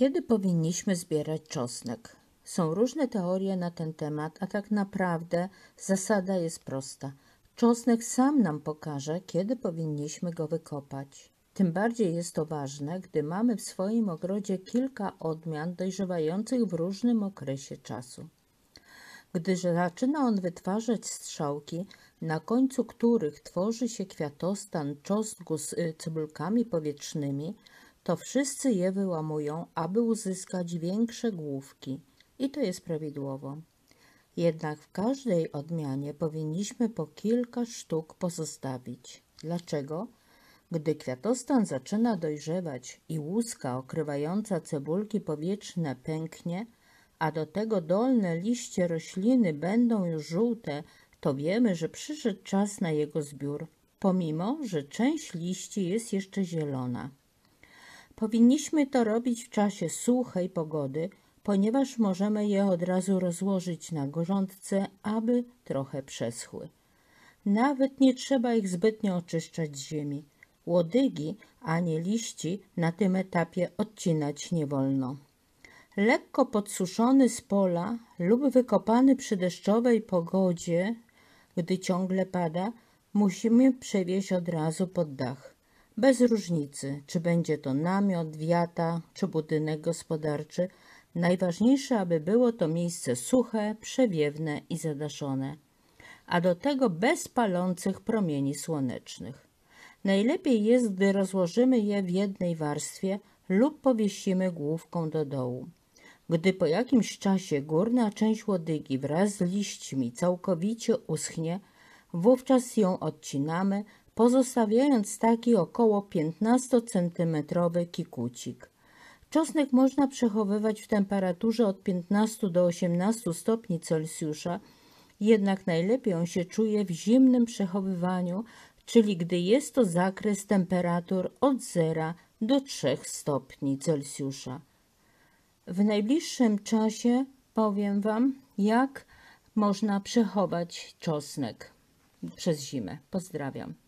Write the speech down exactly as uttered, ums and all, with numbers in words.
Kiedy powinniśmy zbierać czosnek? Są różne teorie na ten temat, a tak naprawdę zasada jest prosta. Czosnek sam nam pokaże, kiedy powinniśmy go wykopać. Tym bardziej jest to ważne, gdy mamy w swoim ogrodzie kilka odmian dojrzewających w różnym okresie czasu. Gdy zaczyna on wytwarzać strzałki, na końcu których tworzy się kwiatostan czosnku z cebulkami powietrznymi, to wszyscy je wyłamują, aby uzyskać większe główki. I to jest prawidłowo. Jednak w każdej odmianie powinniśmy po kilka sztuk pozostawić. Dlaczego? Gdy kwiatostan zaczyna dojrzewać i łuska okrywająca cebulki powietrzne pęknie, a do tego dolne liście rośliny będą już żółte, to wiemy, że przyszedł czas na jego zbiór, pomimo że część liści jest jeszcze zielona. Powinniśmy to robić w czasie suchej pogody, ponieważ możemy je od razu rozłożyć na grządce, aby trochę przeschły. Nawet nie trzeba ich zbytnio oczyszczać z ziemi. Łodygi ani liści na tym etapie odcinać nie wolno. Lekko podsuszony z pola lub wykopany przy deszczowej pogodzie, gdy ciągle pada, musimy przewieźć od razu pod dach. Bez różnicy, czy będzie to namiot, wiata, czy budynek gospodarczy, najważniejsze, aby było to miejsce suche, przewiewne i zadaszone, a do tego bez palących promieni słonecznych. Najlepiej jest, gdy rozłożymy je w jednej warstwie lub powiesimy główką do dołu. Gdy po jakimś czasie górna część łodygi wraz z liśćmi całkowicie uschnie, wówczas ją odcinamy, pozostawiając taki około piętnastocentymetrowy kikucik. Czosnek można przechowywać w temperaturze od piętnastu do osiemnastu stopni Celsjusza, jednak najlepiej on się czuje w zimnym przechowywaniu, czyli gdy jest to zakres temperatur od zera do trzech stopni Celsjusza. W najbliższym czasie powiem Wam, jak można przechować czosnek przez zimę. Pozdrawiam.